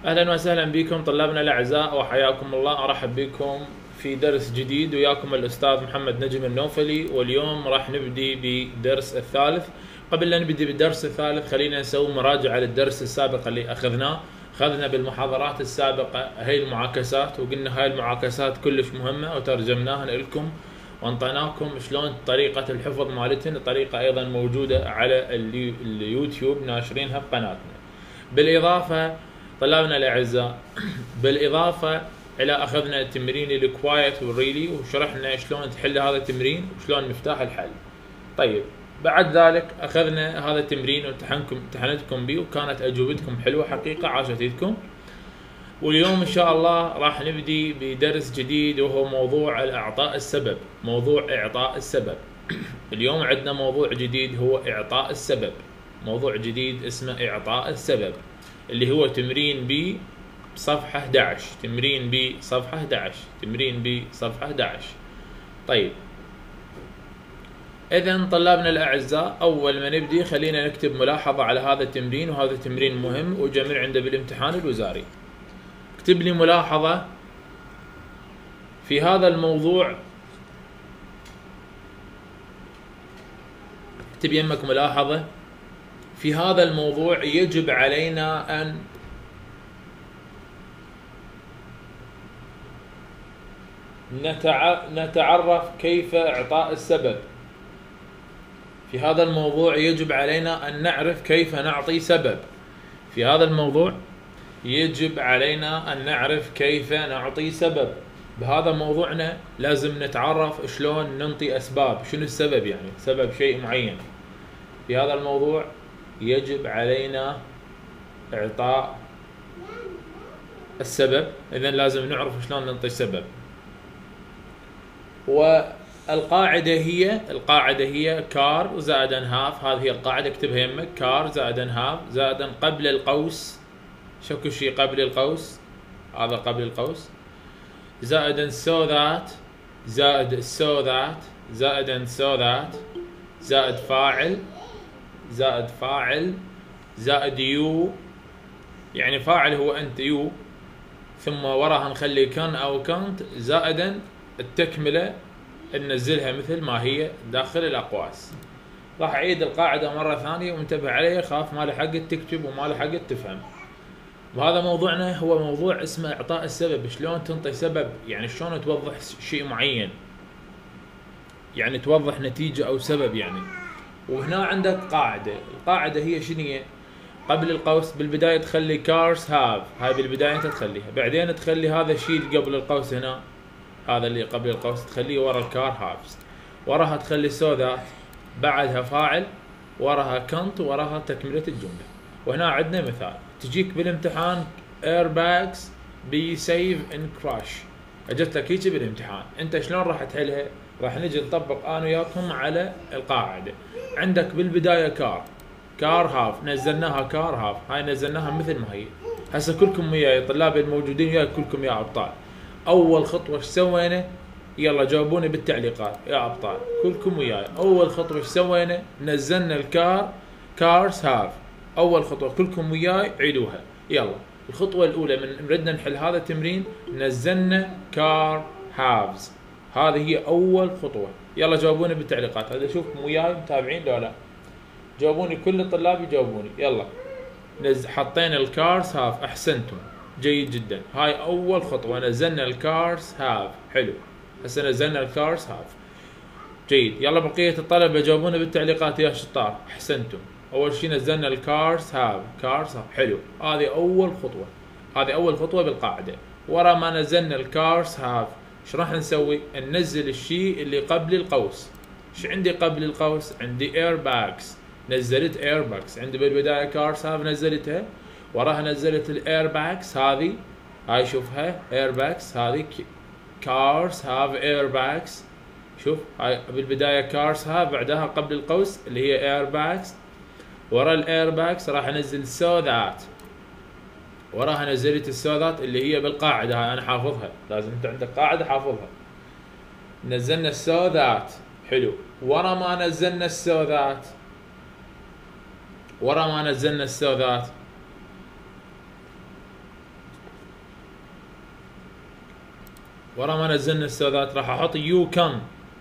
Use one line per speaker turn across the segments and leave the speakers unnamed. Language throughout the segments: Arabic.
أهلا وسهلا بكم طلابنا الأعزاء وحياكم الله. أرحب بكم في درس جديد وياكم الأستاذ محمد نجم النوفلي، واليوم راح نبدي بالدرس الثالث. قبل لا نبدي بالدرس الثالث خلينا نسوي مراجعة للدرس السابق اللي أخذناه. أخذنا بالمحاضرات السابقة هاي المعاكسات، وقلنا هاي المعاكسات كلش مهمة وترجمناها لكم وانطيناكم شلون طريقة الحفظ مالتهن. الطريقة أيضا موجودة على اليوتيوب ناشرينها بقناتنا. بالإضافة طلابنا الأعزاء، بالإضافة إلى أخذنا تمرين الكوايت والريلي وشرحنا شلون تحل هذا التمرين وشلون مفتاح الحل. طيب بعد ذلك أخذنا هذا التمرين وامتحنتكم به وكانت أجوبتكم حلوة حقيقة، عاشت ايدكم. واليوم إن شاء الله راح نبدي بدرس جديد وهو موضوع إعطاء السبب. موضوع إعطاء السبب. اليوم عندنا موضوع جديد هو إعطاء السبب. موضوع جديد اسمه إعطاء السبب، اللي هو تمرين ب صفحة 11. تمرين ب صفحة 11. تمرين ب صفحة 11. طيب إذن طلابنا الأعزاء، أول ما نبدي خلينا نكتب ملاحظة على هذا التمرين، وهذا التمرين مهم وجميل عنده بالامتحان الوزاري. اكتب لي ملاحظة في هذا الموضوع. اكتب يمك ملاحظة في هذا الموضوع. يجب علينا أن نتعرف كيف إعطاء السبب. في هذا الموضوع يجب علينا أن نعرف كيف نعطي سبب. في هذا الموضوع يجب علينا أن نعرف كيف نعطي سبب. بهذا موضوعنا لازم نتعرف شلون ننطي أسباب. شنو السبب؟ يعني سبب شيء معين. في هذا الموضوع يجب علينا إعطاء السبب، إذن لازم نعرف شلون ننطي السبب. والقاعدة هي كار زائد هاف. هذه هي القاعدة، اكتبها يمك. كار زائد هاف زائد قبل القوس. شكو شيء قبل القوس؟ هذا قبل القوس. زائد so that زائد so that زائد so that زائد فاعل زائد فاعل زائد يو، يعني فاعل هو أنت يو، ثم وراها نخلي كان أو كانت، زائدا التكملة ننزلها مثل ما هي داخل الأقواس. راح أعيد القاعدة مرة ثانية وانتبه عليها، خاف ما لحقت تكتب وما لحقت تفهم. وهذا موضوعنا هو موضوع اسمه إعطاء السبب. شلون تنطي سبب؟ يعني شلون توضح شيء معين، يعني توضح نتيجة أو سبب يعني. وهنا عندك قاعدة. القاعدة هي شنو هي؟ قبل القوس بالبداية تخلي كارز هاف، هاي بالبداية انت تخليها، بعدين تخلي هذا الشيء اللي قبل القوس هنا، هذا اللي قبل القوس تخليه ورا الكار هافز، وراها تخلي سو ذات، بعدها فاعل، وراها كنت، وراها تكملة الجملة. وهنا عندنا مثال تجيك بالامتحان airbags be safe in crash. اجت لك هيك بالامتحان، انت شلون راح تحلها؟ راح نجي نطبق انا وياكم على القاعدة. عندك بالبداية كار هاف، نزلناها كار هاف، هاي نزلناها مثل ما هي. هسه كلكم وياي، طلاب الموجودين وياي كلكم يا ابطال، اول خطوة ايش سوينا؟ يلا جاوبوني بالتعليقات يا ابطال كلكم وياي. اول خطوة ايش سوينا؟ نزلنا كارز هاف. اول خطوة كلكم وياي عيدوها. يلا الخطوة الاولى من ردنا نحل هذا التمرين، نزلنا كار هافز. هذه هي اول خطوة. يلا جاوبوني بالتعليقات. هذا شوفكم وياي متابعين لو لا؟ جاوبوني، كل الطلاب يجاوبوني. يلا حطينا الكارز هاف، احسنتم، جيد جدا. هاي اول خطوة، نزلنا الكارز هاف. حلو، هسه نزلنا الكارز هاف، جيد. يلا بقية الطلبة جاوبونا بالتعليقات يا شطار، احسنتم. اول شيء نزلنا الكارز هاف، كارز هاف، حلو. هذه اول خطوة، هذه اول خطوة بالقاعدة. ورا ما نزلنا الكارز هاف ايش راح نسوي؟ ننزل الشيء اللي قبل القوس. ايش عندي قبل القوس؟ عندي اير باكس، نزلت اير باكس. عندي بالبداية كارز هاف نزلتها، وراها نزلت الاير باكس. هذه هاي شوفها اير باكس، هذه كارز هاف اير باكس. شوف هاي بالبداية كارز هاف، بعدها قبل القوس اللي هي اير باكس. ورا الاير باكس راح انزل سو ذات، وراها نزلت السو ذات اللي هي بالقاعدة. هاي انا حافظها، لازم انت عندك قاعدة حافظها. نزلنا السو ذات، حلو. ورا ما نزلنا السو ذات، ورا ما نزلنا السو ذات ورا ما نزلنا السودات راح احط يو كان.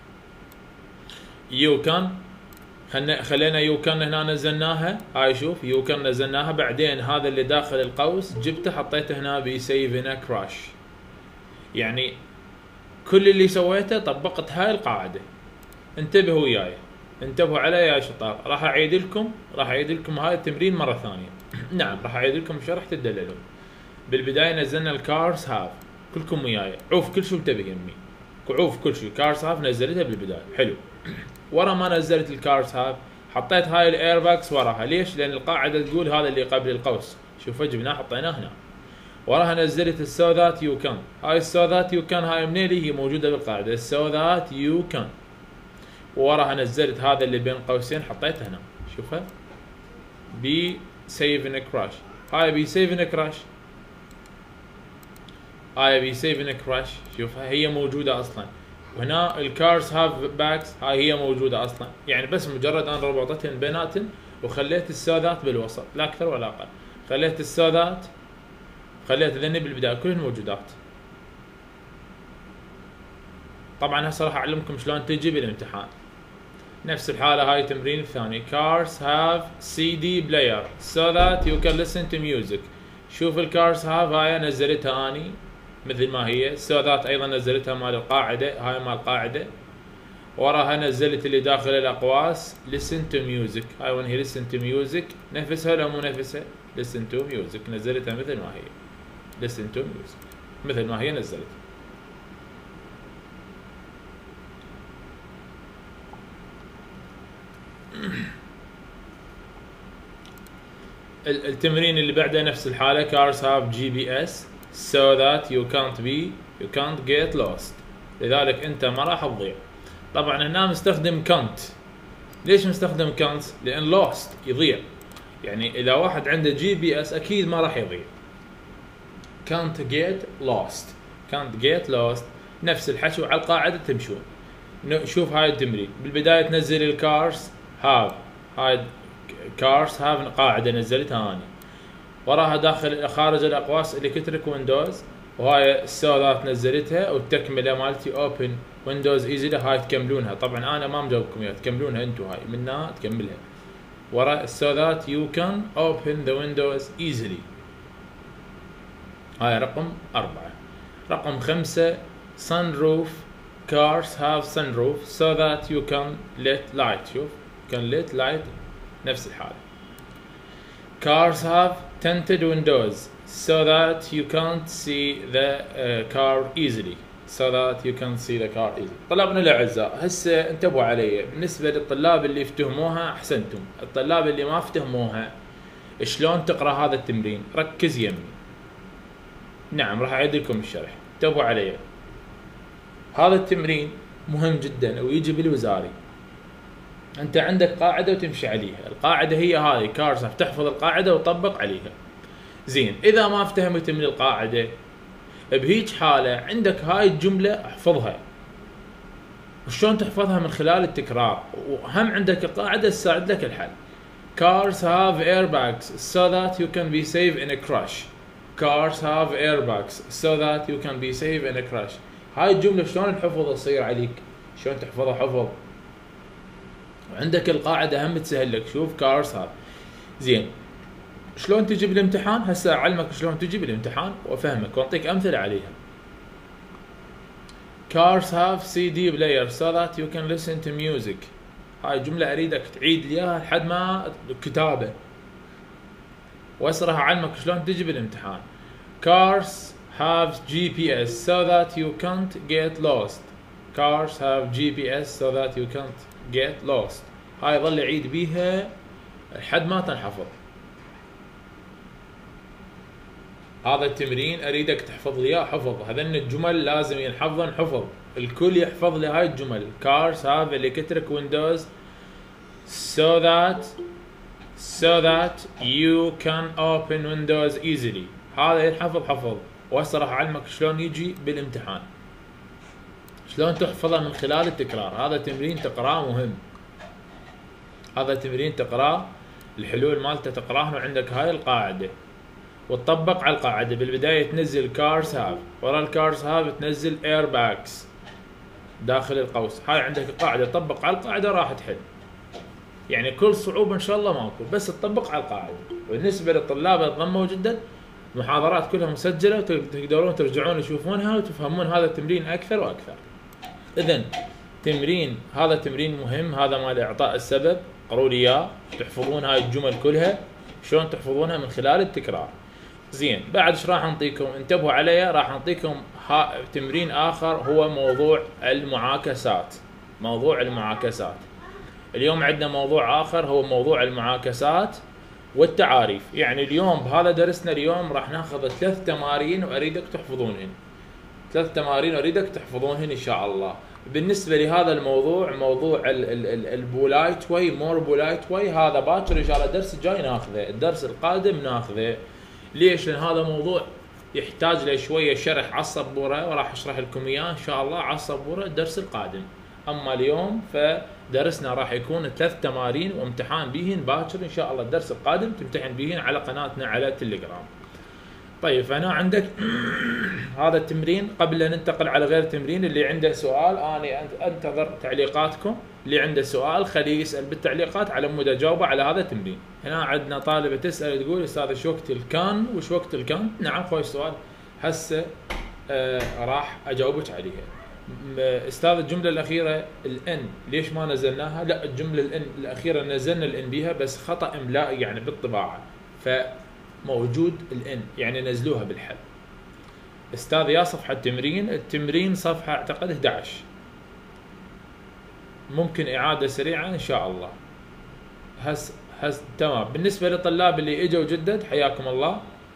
يو كان خلينا يو كان هنا نزلناها. هاي شوف يو كان نزلناها، بعدين هذا اللي داخل القوس جبته حطيته هنا بسيفنا كراش. يعني كل اللي سويته طبقت هاي القاعدة. انتبهوا وياي، انتبهوا علي يا شطار. راح اعيد لكم هاي التمرين مرة ثانية. نعم راح اعيد لكم شرح تدللون. بالبداية نزلنا الكارز هاف، كلكم وياي عوف كل شو انتبه يمي، عوف كل شيء. كارز هاف نزلتها بالبداية، حلو. ورا ما نزلت الكارز هاف حطيت هاي الايرباكس وراها. ليش؟ لان القاعدة تقول هذا اللي قبل القوس. شوفوا جبناه حطيناه هنا. وراها نزلت السو ذات يو كان. هاي السو ذات يو كان هاي منين هي موجودة بالقاعدة، السو ذات يو كان. وراها نزلت هذا اللي بين قوسين حطيته هنا. شوفها بي سيف ان كراش. هاي بي سيف ان كراش، هاي بي سيف ان كراش. شوفها هي موجودة اصلا. وهنا الكارز هاف باكس هاي هي موجودة اصلا. يعني بس مجرد انا ربطتهن بيناتن وخليت السودات بالوسط، لا اكثر ولا اقل. خليت السودات، خليت ذني بالبداية كلهن موجودات. طبعا هسه راح اعلمكم شلون تجي بالامتحان. نفس الحالة هاي التمرين الثاني. cars have CD player so that you can listen to music. شوف الكارز هاف هاي نزلتها اني مثل ما هي. so that ايضا نزلتها مال القاعدة، هاي مال القاعدة. وراها نزلت اللي داخل الاقواس listen to music. هاي وين هي listen to music، نفسها ولا مو نفسها؟ listen to music نزلتها مثل ما هي. listen to music مثل ما هي نزلت. التمرين اللي بعده نفس الحالة. cars have GPS so that you can't get lost. لذلك انت ما راح تضيع. طبعا هنا مستخدم can't. ليش مستخدم can't؟ لان lost يضيع. يعني اذا واحد عنده GPS اكيد ما راح يضيع. can't get lost نفس الحكي وعلى القاعدة تمشون. شوف هاي التمرين. بالبداية تنزل الكارز هاف. هاي كارز هاف قاعدة نزلتها اني. وراها داخل خارج الاقواس الكتريك ويندوز. وهاي السودات نزلتها والتكملة مالتي اوبن ويندوز ايزي. هاي تكملونها. طبعا انا ما مجاوبكم اياها، تكملونها انتم. هاي منها تكملها. ورا السودات يو كان اوبن ذا ويندوز ايزلي. هاي رقم 4. رقم 5 sunroof. cars have sunroof so that you can let light. شوف can let light نفس الحالة. cars have tinted windows so that you can't see the car easily. طلابنا الاعزاء هسه انتبهوا علي. بالنسبة للطلاب اللي افتهموها احسنتم. الطلاب اللي ما افتهموها شلون تقرا هذا التمرين؟ ركز يمي. نعم راح اعيد لكم الشرح. انتبهوا علي. هذا التمرين مهم جدا ويجي بالوزاري. انت عندك قاعدة وتمشي عليها. القاعدة هي هاي كارز. تحفظ القاعدة وطبق عليها. زين اذا ما افتهمت من القاعدة بهيج حالة عندك هاي الجملة احفظها. وشلون تحفظها؟ من خلال التكرار. وهم عندك القاعدة تساعد لك الحل. cars have airbags so that you can be safe in a crash. cars have airbags so that you can be safe in a crash. هاي الجملة شلون الحفظ تصير عليك؟ شلون تحفظها حفظ؟ وعندك القاعدة هم تسهل لك. شوف كارز هاف. زين شلون تجي بالامتحان؟ هسه اعلمك شلون تجي بالامتحان وافهمك واعطيك امثلة عليها. cars have CD player so that you can listen to music. هاي الجملة اريدك تعيد لي اياها لحد ما الكتابة. وهسه راح اعلمك شلون تجي بالامتحان. cars have GPS so that you can't get lost. cars have GPS so that you can't get lost. هاي ظل عيد بيها لحد ما تنحفظ. هذا التمرين اريدك تحفظ لي اياه حفظ. هذين الجمل لازم ينحفظن حفظ. الكل يحفظ لي هاي الجمل. cars have electric windows so that you can open windows easily. هذا ينحفظ حفظ. وهسه راح اعلمك شلون يجي بالامتحان. شلون تحفظه من خلال التكرار. هذا تمرين تقراه مهم. هذا تمرين تقراه الحلول مالته تقراهن وعندك هاي القاعدة. وتطبق على القاعدة. بالبداية تنزل cars have، ورا الكارز هاف تنزل airbags داخل القوس. هاي عندك القاعدة، طبق على القاعدة راح تحل. يعني كل صعوبة ان شاء الله ماكو، بس تطبق على القاعدة. بالنسبة للطلاب اللي ضموا جدا، المحاضرات كلها مسجلة وتقدرون ترجعون تشوفونها وتفهمون هذا التمرين اكثر واكثر. اذا هذا تمرين مهم، هذا مال اعطاء السبب. قروا لي اياه، تحفظون هاي الجمل كلها. شلون تحفظونها؟ من خلال التكرار. زين، بعد ايش راح نعطيكم؟ انتبهوا علي، راح نعطيكم تمرين اخر هو موضوع المعاكسات. موضوع المعاكسات. اليوم عندنا موضوع اخر هو موضوع المعاكسات والتعاريف. يعني اليوم بهذا درسنا اليوم راح ناخذ 3 تمارين واريدك تحفظونهن. 3 تمارين اريدك تحفظونهن ان شاء الله. بالنسبه لهذا الموضوع، موضوع البولايت واي، مور بولايت واي، هذا باكر ان شاء الله الدرس الجاي ناخذه، الدرس القادم ناخذه. ليش؟ لان هذا موضوع يحتاج له شويه شرح على السبوره، وراح اشرح لكم اياه ان شاء الله على السبوره الدرس القادم. اما اليوم فدرسنا راح يكون 3 تمارين وامتحان بيهن باكر ان شاء الله. الدرس القادم تمتحن بيهن على قناتنا على تليجرام. طيب، فانا عندك هذا التمرين. قبل ان ننتقل على غير التمرين، اللي عنده سؤال انا انتظر تعليقاتكم. اللي عنده سؤال خليه يسال بالتعليقات على مود اجاوبه على هذا التمرين. هنا عندنا طالبه تسال تقول استاذ ايش وقت الكان وش وقت الكان؟ نعم، خوش سؤال، هسه راح اجاوبك عليها. استاذ الجمله الاخيره الان ليش ما نزلناها؟ لا، الجمله الان الاخيره نزلنا الان بيها، بس خطا املائي يعني بالطباعه، فموجود الان يعني نزلوها بالحل. استاذ يا صفحه التمرين صفحه اعتقد 11. ممكن اعاده سريعه ان شاء الله. تمام. بالنسبه للطلاب اللي اجوا جدد حياكم الله.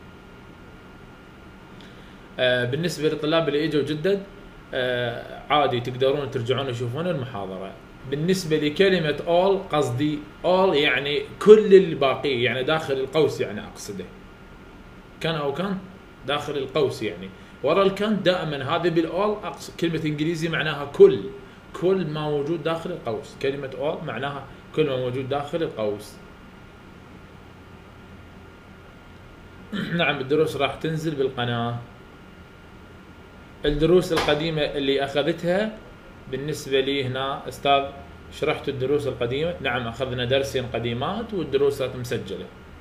بالنسبه للطلاب اللي اجوا جدد عادي تقدرون ترجعون تشوفون المحاضره. بالنسبه لكلمه all، قصدي all يعني كل الباقي، يعني داخل القوس، يعني اقصده كان او كان داخل القوس، يعني ورا الكان دائما هذه بالاول اقصد كلمه انجليزي معناها كل ما موجود داخل القوس. كلمه all معناها كل ما موجود داخل القوس. نعم، الدروس راح تنزل بالقناه. الدروس القديمه اللي اخذتها بالنسبه لي هنا استاذ شرحت الدروس القديمه. نعم، اخذنا درسين قديمات والدروسات مسجله.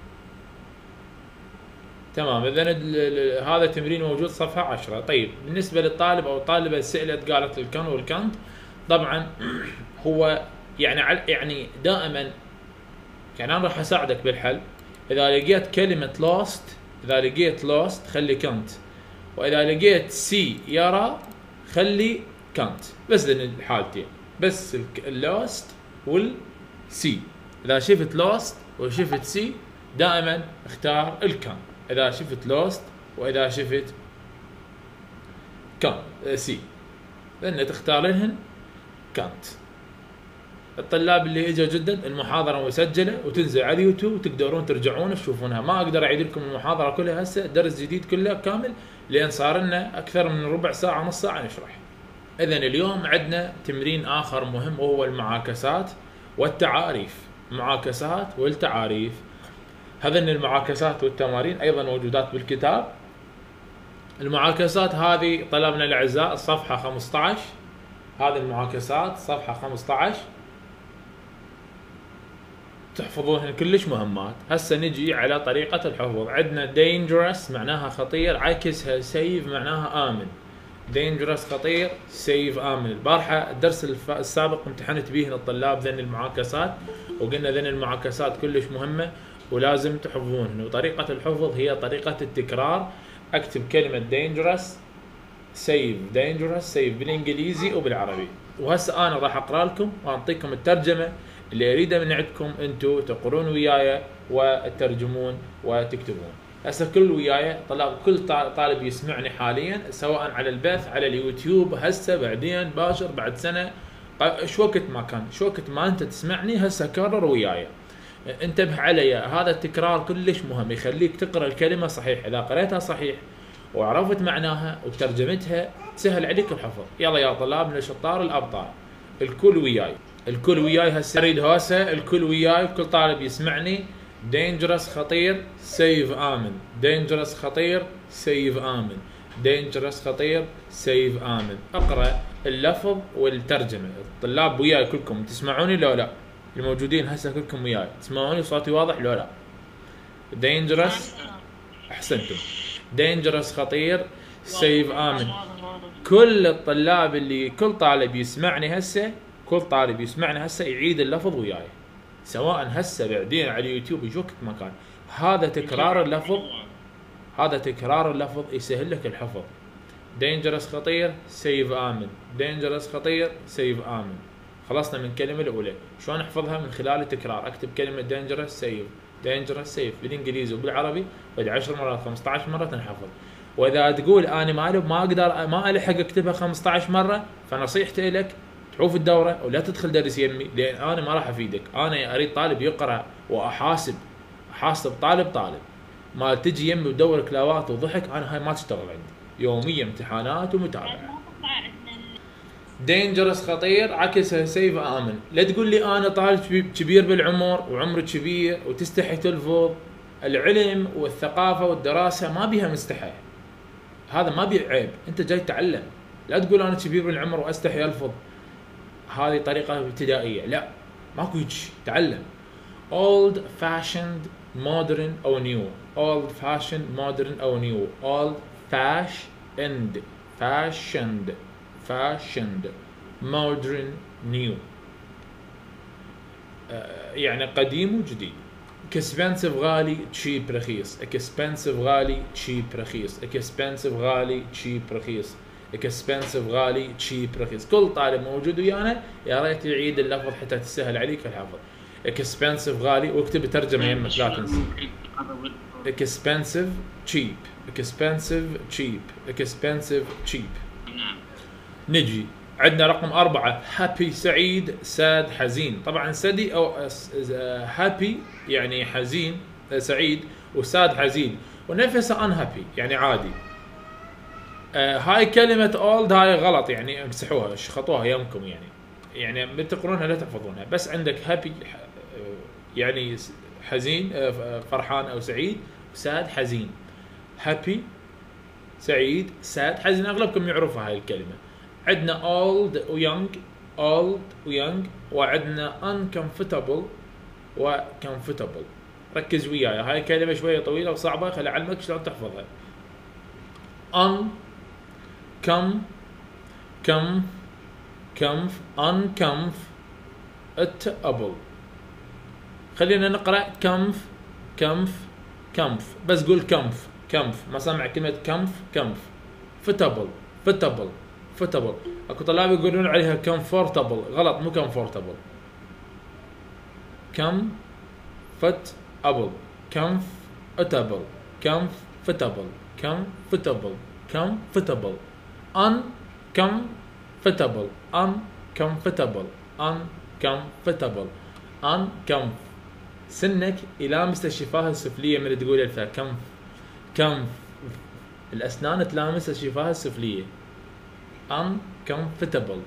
تمام. اذا هذا التمرين موجود صفحه 10. طيب، بالنسبه للطالب او الطالبه اللي سالت قالت الكان والكانت، طبعا هو يعني دائما يعني انا راح اساعدك بالحل. اذا لقيت كلمه lost خلي كانت، واذا لقيت سي يرى خلي كانت. بس الحالتين، بس اللوست والسي. اذا شفت لوست وشفت سي دائما اختار الكان. اذا شفت لوست واذا شفت كان سي، لان تختار لهن كانت. الطلاب اللي اجوا جدد المحاضره مسجله وتنزل على اليوتيوب وتقدرون ترجعون تشوفونها. ما اقدر اعيد لكم المحاضره كلها هسه، درس جديد كله كامل، لان صار لنا اكثر من ربع ساعه نص ساعه نشرح. اذا اليوم عندنا تمرين اخر مهم وهو المعاكسات والتعاريف. المعاكسات والتعاريف، هذين المعاكسات والتمارين ايضا موجودات بالكتاب. المعاكسات هذه طلبنا الاعزاء الصفحه 15. هذه المعاكسات صفحه 15 تحفظوهن كلش مهمات. هسه نجي على طريقه الحفظ. عندنا dangerous معناها خطير، عكسها safe معناها امن. dangerous خطير، safe امن. البارحه الدرس السابق امتحنت بيهن الطلاب ذن المعاكسات، وقلنا ذن المعاكسات كلش مهمه ولازم تحفظونهن. وطريقه الحفظ هي طريقه التكرار. اكتب كلمه dangerous safe بالانجليزي وبالعربي. وهسه انا راح اقرا لكم واعطيكم الترجمه اللي اريده من عندكم انتم تقرون وياي وتترجمون وتكتبون. هسه كل وياي طلاب، كل طالب يسمعني حاليا سواء على البث على اليوتيوب هسه بعدين باشر بعد سنه شو وقت ما كان، شو وقت ما انت تسمعني هسه كرر وياي. انتبه علي، هذا التكرار كلش مهم، يخليك تقرا الكلمه صحيح. اذا قريتها صحيح وعرفت معناها وترجمتها تسهل عليك الحفظ. يلا يا طلاب الشطار الابطال، الكل وياي هسه اريد هسه الكل وياي، كل طالب يسمعني dangerous خطير سيف آمن. dangerous خطير سيف آمن. dangerous خطير سيف آمن. اقرأ اللفظ والترجمة. الطلاب وياي كلكم تسمعوني لو لا؟ الموجودين هسه كلكم وياي تسمعوني صوتي واضح لو لا؟ dangerous احسنتم. dangerous خطير سيف آمن. كل الطلاب اللي كل طالب يسمعني هسه يعيد اللفظ وياي، سواء هسه بعدين على اليوتيوب ايش وقت ما كان. هذا تكرار اللفظ يسهل لك الحفظ. dangerous خطير سيف آمن. dangerous خطير سيف آمن. خلصنا من الكلمة الأولى. شلون نحفظها؟ من خلال التكرار. اكتب كلمة dangerous سيف، dangerous سيف بالانجليزي وبالعربي بعد 10 مرات 15 مرة تنحفظ. واذا تقول انا ما اقدر ما الحق اكتبها 15 مرة، فنصيحتي لك تعوف الدورة ولا تدخل درس يمي، لان انا ما راح افيدك. انا اريد طالب يقرأ واحاسب طالب ما تجي يمي وتدور كلاوات وضحك، انا هاي ما تشتغل عندي. يوميا امتحانات ومتابعة. dangerous خطير عكسها سيف آمن. لا تقول لي انا طالب كبير بالعمر وعمري كبير وتستحي تلفظ. العلم والثقافة والدراسة ما بيها مستحى، هذا ما بيه عيب، انت جاي تتعلم. لا تقول انا كبير بالعمر واستحي الفظ، هذه طريقة ابتدائية، لا ماكو هيك. تعلم. old fashioned modern او new. old fashioned modern او new. old fashioned modern new. يعني قديم وجديد. expensive غالي cheap رخيص. expensive غالي cheap رخيص. expensive غالي cheap رخيص. expensive غالي cheap رخيص. كل طالب موجود ويانا يا ريت يعيد اللفظ حتى تسهل عليك الحفظ. expensive غالي واكتب ترجمة يمك لا تنسى. expensive cheap. نجي عندنا رقم 4 happy سعيد sad حزين. طبعا سدي او happy يعني حزين سعيد، وساد حزين، ونفسه unhappy يعني عادي. هاي كلمة old هاي غلط، يعني امسحوها خطوها يمكم، يعني بتقرونها لا تحفظونها. بس عندك happy يعني حزين فرحان او سعيد، sad حزين. happy سعيد sad حزين اغلبكم يعرفوا هاي الكلمة. عندنا old ويونج وعندنا uncomfortable وcomfortable. ركز وياي، هاي كلمة شوية طويلة وصعبة، خلي اعلمك شلون تحفظها. uncomfortable. خلينا نقرأ كمف بس قول كمف ما سامع كلمة كمف. فتبل. اكو طلاب يقولون عليها comfortable، غلط، مو comfortable. comfortable uncomfortable. سنك يلامس الشفاه السفلية من تقول الفا كمف. الأسنان تلامس الشفاه السفلية. uncomfortable.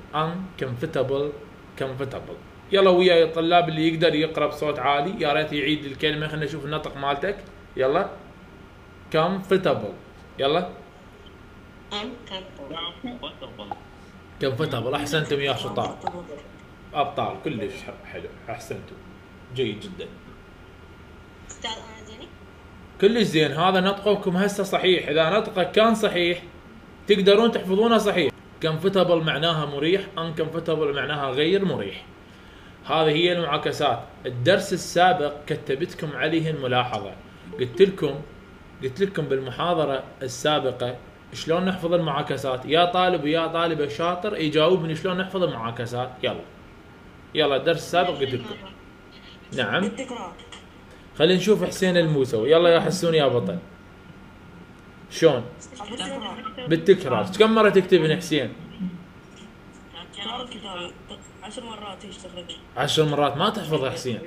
يلا وياي الطلاب اللي يقدر يقرأ بصوت عالي يا ريت يعيد الكلمة، خلينا نشوف النطق مالتك. يلا comfortable. يلا comfortable. احسنتم يا شطار ابطال، كلش حلو، احسنتم، جيد جدا.
استاذ انا زيني؟
كلش زين. هذا نطقكم هسه صحيح. اذا نطقك كان صحيح تقدرون تحفظونه صحيح. comfortable معناها مريح، uncomfortable معناها غير مريح. هذه هي المعاكسات. الدرس السابق كتبتكم عليه الملاحظة، قلت لكم بالمحاضرة السابقة شلون نحفظ المعاكسات. يا طالب ويا طالبة شاطر يجاوبني شلون نحفظ المعاكسات. يلا الدرس السابق قلت لكم. نعم خلينا نشوف حسين الموسوي. يلا يا حسون يا بطل. شلون؟ بالتكرار. كم مرة تكتبن حسين؟
10 مرات يشتغل.
10 مرات ما تحفظ يا حسين.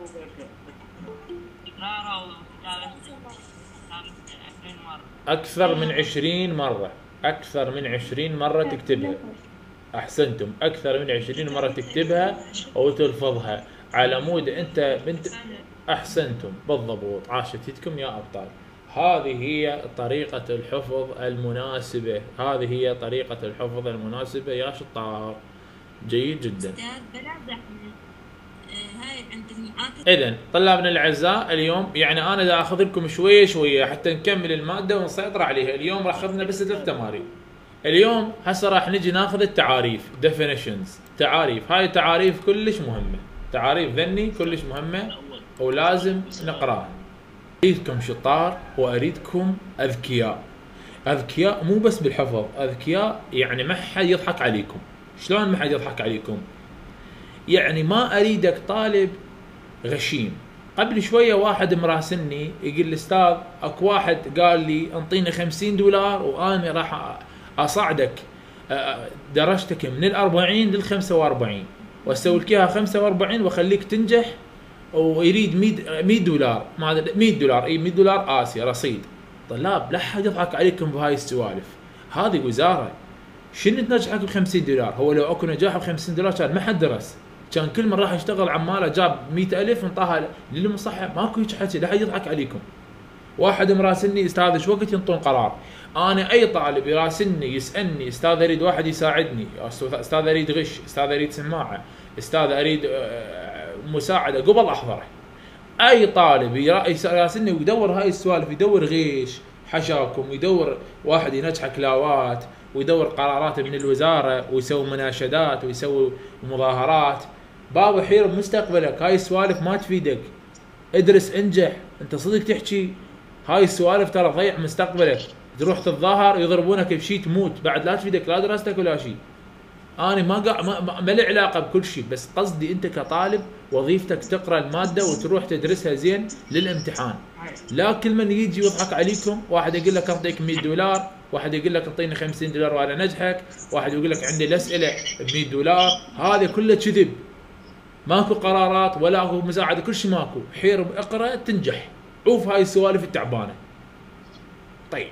أكثر من 20 مرة. أكثر من 20 مرة تكتبها. أحسنتم، أكثر من 20 مرة تكتبها وتلفظها على مود أنت بنت. احسنتم بالضبط، عاشت يدكم يا ابطال. هذه هي طريقة الحفظ المناسبة، هذه هي طريقة الحفظ المناسبة يا شطار. جيد جدا.
استاذ بلا زحمه. هاي عند المعاكس.
اذا طلابنا الاعزاء اليوم يعني انا دا اخذ لكم شويه شويه حتى نكمل الماده ونسيطر عليها. اليوم راح اخذنا بس 3 تمارين. اليوم هسه راح نجي ناخذ التعاريف definitions. تعاريف، هاي تعاريف كلش مهمه، تعاريف ذني كلش مهمه ولازم نقراها. اريدكم شطار واريدكم اذكياء. اذكياء مو بس بالحفظ، اذكياء يعني ما حد يضحك عليكم. شلون ما حد يضحك عليكم؟ يعني ما اريدك طالب غشيم. قبل شويه واحد مراسلني يقول لي استاذ اكو واحد قال لي انطيني $50 وانا راح اصعدك درجتك من ال40 لل45 واسوي لك اياها 45 واخليك تنجح، ويريد $100 ما $100 اي $100 اسيا رصيد. طلاب لا حد يضحك عليكم بهاي السوالف، هذه وزاره. شنو تنجحك ب$50؟ هو لو اكو نجاح ب$50 كان ما حد درس، كان كل من راح يشتغل عماله جاب 100,000 انطاها للمصحح. ماكو هيك حكي، لا حد يضحك عليكم. واحد مراسلني استاذ ايش وقت ينطون قرار؟ انا اي طالب يراسلني يسالني استاذ اريد واحد يساعدني، استاذ اريد غش، استاذ اريد سماعه، استاذ اريد مساعده، قبل احضره. اي طالب يراسلني ويدور هاي السوالف، يدور غش حشاكم، يدور واحد ينجح كلاوات، ويدور قرارات من الوزاره، ويسوي مناشدات، ويسوي مظاهرات. بابا حير بمستقبلك، هاي السوالف ما تفيدك. ادرس انجح، انت صدق تحكي هاي السوالف ترى تضيع مستقبلك. تروح تتظاهر يضربونك بشي تموت بعد، لا تفيدك لا دراستك ولا شيء. انا ما لي علاقه بكل شيء، بس قصدي انت كطالب وظيفتك تقرا الماده وتروح تدرسها زين للامتحان. لا كل من يجي يضحك عليكم، واحد يقول لك اعطيك $100، واحد يقول لك اعطيني $50 وانا نجحك، واحد يقول لك عندي الاسئله $100. هذا كله كذب. ماكو قرارات ولا اكو مساعده، كل شيء ماكو. حير اقرا تنجح، عوف هاي السوالف التعبانه. طيب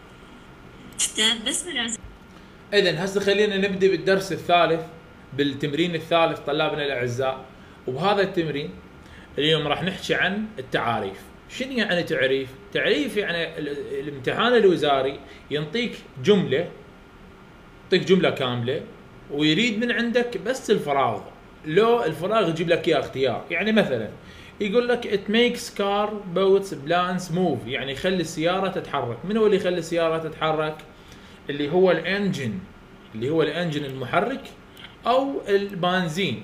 استاذ بس بلا.
اذا هسه خلينا نبدا بالدرس الثالث، بالتمرين الثالث طلابنا الاعزاء. وبهذا التمرين اليوم راح نحكي عن التعاريف. شنو يعني تعريف؟ تعريف يعني الامتحان الوزاري ينطيك جمله، يعطيك جمله كامله ويريد من عندك بس الفراغ. لو الفراغ يجيب لك اياه اختيار. يعني مثلا يقول لك it makes car boats plants move، يعني يخلي السياره تتحرك. من هو اللي يخلي السياره تتحرك؟ اللي هو الانجن، اللي هو الانجن المحرك، او البنزين،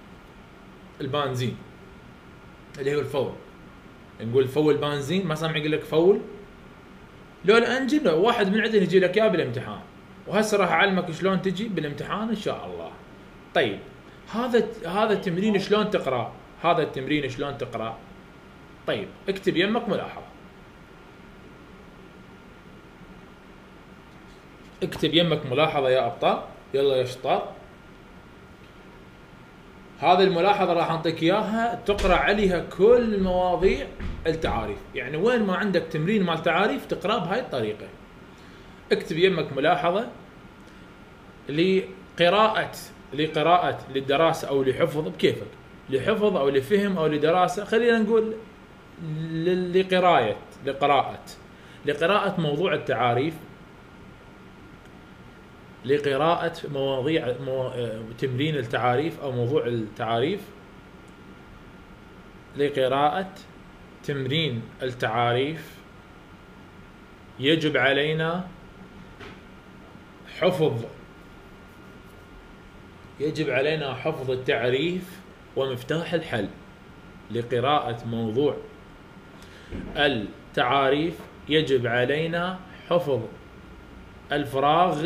البنزين اللي هو الفول. نقول فول بنزين، ما سامع يقول لك فول. لو الانجن لو واحد من عندنا يجي لك اياه بالامتحان، وهسه راح اعلمك شلون تجي بالامتحان ان شاء الله. طيب هذا التمرين شلون تقرا؟ هذا التمرين شلون تقرا؟ طيب اكتب يمك ملاحظه، اكتب يمك ملاحظه يا ابطال، يلا يا شطار. هذه الملاحظه راح اعطيك اياها تقرا عليها كل مواضيع التعاريف. يعني وين ما عندك تمرين مال تعاريف تقرا بهاي الطريقه. اكتب يمك ملاحظه لقراءة للدراسة أو لحفظ بكيفك، لحفظ أو لفهم أو لدراسة. خلينا نقول لقراءة موضوع التعاريف، لقراءة مواضيع تمرين التعاريف أو موضوع التعاريف، لقراءة تمرين التعاريف. يجب علينا حفظ التعريف ومفتاح الحل. لقراءة موضوع التعاريف يجب علينا حفظ الفراغ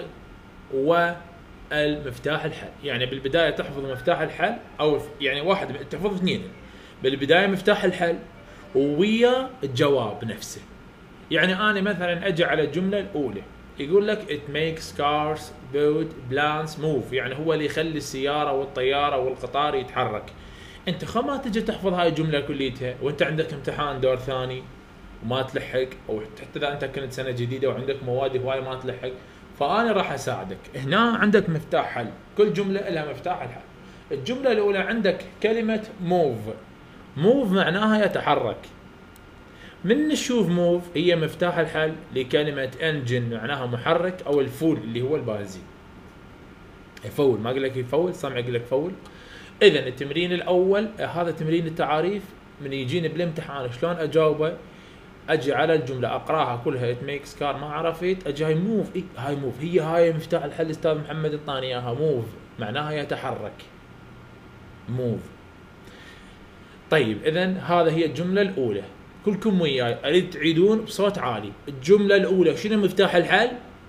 والمفتاح الحل. يعني بالبداية تحفظ مفتاح الحل، أو يعني واحد تحفظ اثنين. بالبداية مفتاح الحل ويا الجواب نفسه. يعني أنا مثلا أجي على الجملة الأولى يقول لك it makes cars boat plants move، يعني هو اللي يخلي السيارة والطيارة والقطار يتحرك. انت ما تجي تحفظ هاي الجملة كليتها وانت عندك امتحان دور ثاني وما تلحق، او حتى اذا انت كنت سنة جديدة وعندك مواد هواي ما تلحق، فانا راح اساعدك. هنا عندك مفتاح حل، كل جملة لها مفتاح الحل. الجملة الاولى عندك كلمة move، موف معناها يتحرك. من نشوف موف هي مفتاح الحل لكلمة انجن معناها محرك، او الفول اللي هو البنزين. يفول، ما اقول لك يفول، سامع اقول لك فول. اذا التمرين الاول هذا تمرين التعاريف، من يجيني بالامتحان شلون اجاوبه؟ اجي على الجمله اقراها كلها ات ميكس كار، ما عرفت اجي هاي موف، هاي موف، هاي مفتاح الحل استاذ محمد الطاني اياها. موف معناها يتحرك، موف. طيب اذا هذا هي الجمله الاولى، كلكم وياي اريد تعيدون بصوت عالي. الجمله الاولى شنو مفتاح الحل؟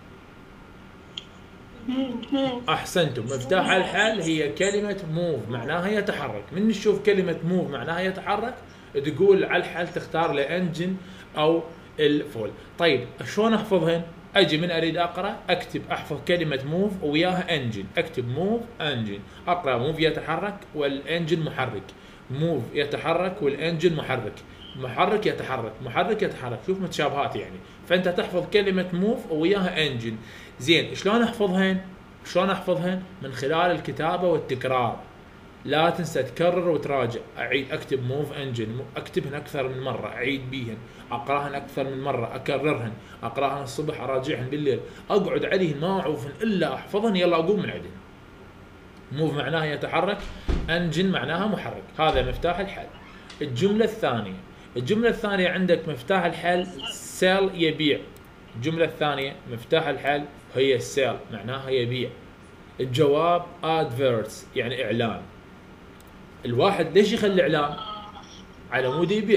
احسنتم، مفتاح الحل هي كلمه موف معناها يتحرك. من نشوف كلمه موف معناها يتحرك تقول على الحل تختار لانجن او الفول. طيب شلون احفظهن؟ اجي من اريد اقرا اكتب، احفظ كلمه موف وياها انجن، اكتب موف انجن، اقرا موف يتحرك والانجن محرك، موف يتحرك والانجن محرك، محرك يتحرك، محرك يتحرك، شوف متشابهات يعني. فانت تحفظ كلمه موف وياها انجن. زين شلون احفظهن؟ شلون احفظهن؟ من خلال الكتابه والتكرار. لا تنسى تكرر وتراجع، اعيد اكتب موف انجن، اكتبهن اكثر من مره، اعيد بيهن، اقراهن اكثر من مره، اكررهن، اقراهن الصبح اراجعهن بالليل، اقعد عليهن ما اعوفن الا احفظهن، يلا اقوم من عندهن. موف معناها يتحرك، انجن معناها محرك، هذا مفتاح الحل. الجمله الثانيه، الجمله الثانيه عندك مفتاح الحل سيل يبيع. الجمله الثانيه مفتاح الحل هي السيل معناها يبيع. الجواب ادفيرتس يعني اعلان. الواحد ليش يخلي اعلان؟ على مود يبيع.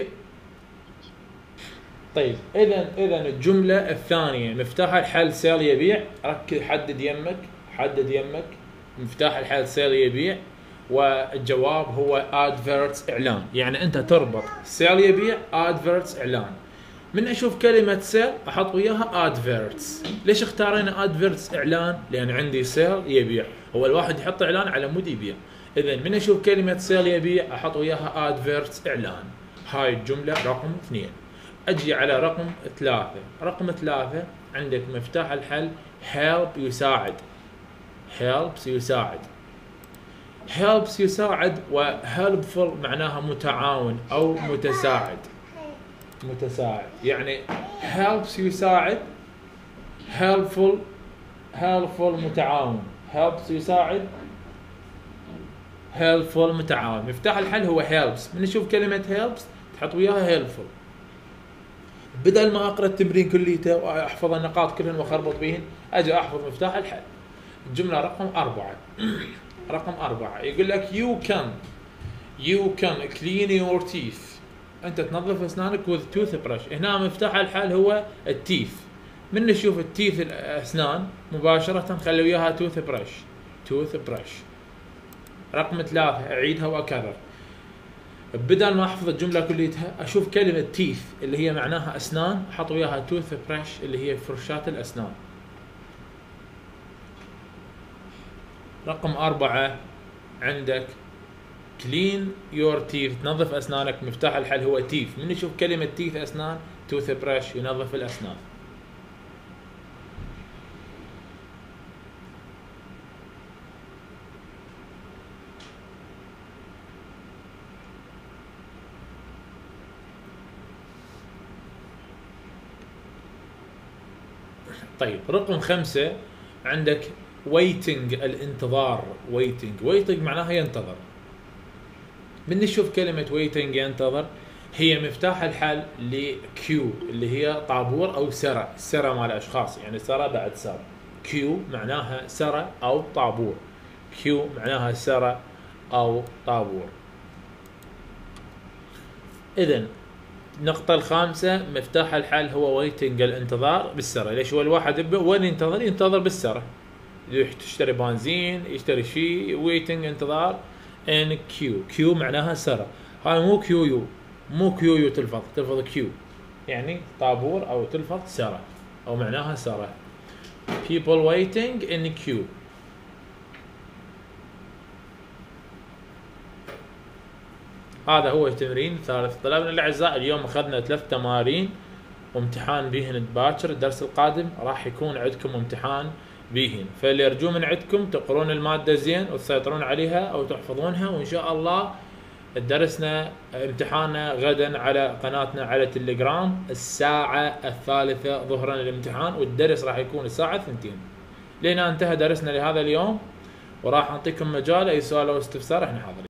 طيب اذا الجمله الثانيه مفتاح الحل سيل يبيع، ركز، حدد يمك، حدد يمك، مفتاح الحل سيل يبيع والجواب هو ادفيرتس اعلان. يعني انت تربط سيل يبيع ادفيرتس اعلان. من اشوف كلمه سيل احط وياها ادفيرتس. ليش اختارينا ادفيرتس اعلان؟ لان عندي سيل يبيع، هو الواحد يحط اعلان على مود يبيع. اذا من اشوف كلمه سيل يبيع احط وياها ادفيرتس اعلان. هاي الجمله رقم 2. اجي على رقم 3. رقم 3 عندك مفتاح الحل help يساعد. helps يساعد. helps يساعد و helpful معناها متعاون او متساعد. متساعد يعني helps يساعد، helpful متعاون، helps يساعد، helpful متعاون. مفتاح الحل هو helps. من نشوف كلمة helps تحط وياها helpful. بدل ما اقرا التمرين كليته واحفظ النقاط كلهن واخربط بهن، اجي احفظ مفتاح الحل. الجملة رقم 4. رقم 4 يقول لك you can clean your teeth. انت تنظف اسنانك with toothbrush. هنا مفتاح الحل هو التيث. من نشوف التيث الاسنان مباشرة خلي وياها toothbrush. رقم 3 اعيدها واكرر. بدل ما احفظ الجملة كليتها اشوف كلمة تيث اللي هي معناها اسنان، احط وياها toothbrush اللي هي فرشاة الاسنان. رقم 4 عندك clean your teeth تنظف اسنانك. مفتاح الحل هو teeth. من نشوف كلمة teeth اسنان، toothbrush ينظف الاسنان. طيب رقم 5 عندك waiting الانتظار. waiting معناها ينتظر. من نشوف كلمة waiting ينتظر هي مفتاح الحل لكيو اللي هي طابور او سرى. سرى مال اشخاص يعني سرى بعد سر. كيو معناها سرى او طابور. كيو معناها سرى او طابور. اذا النقطة الخامسة مفتاح الحل هو waiting الانتظار بالسرى. ليش هو الواحد وين ينتظر؟ ينتظر بالسرى. يشتري بنزين، يشتري شيء، waiting انتظار ان كيو معناها سرى. هاي مو كيو تلفظ كيو يعني طابور او تلفظ سرى او معناها سرى. people waiting in queue. هذا هو التمرين الثالث. طلابنا الاعزاء اليوم اخذنا 3 تمارين وامتحان بيهن باكر. الدرس القادم راح يكون عندكم امتحان بيهن، فاللي يرجو من عندكم تقرون المادة زين وتسيطرون عليها او تحفظونها، وان شاء الله درسنا امتحاننا غدا على قناتنا على تليجرام الساعة 3 ظهرا الامتحان، والدرس راح يكون الساعة 2. لين انتهى درسنا لهذا اليوم، وراح اعطيكم مجال اي سؤال او استفسار احنا حاضرين.